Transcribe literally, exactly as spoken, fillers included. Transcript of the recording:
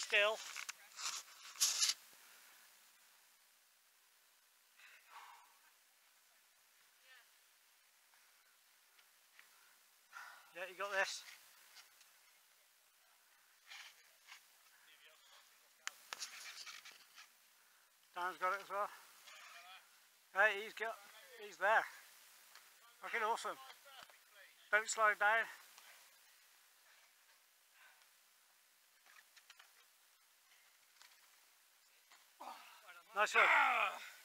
still. Yeah, you got this. Dan's got it as well. Hey, he's got, he's there. Fucking awesome. Don't slow down. Nice one.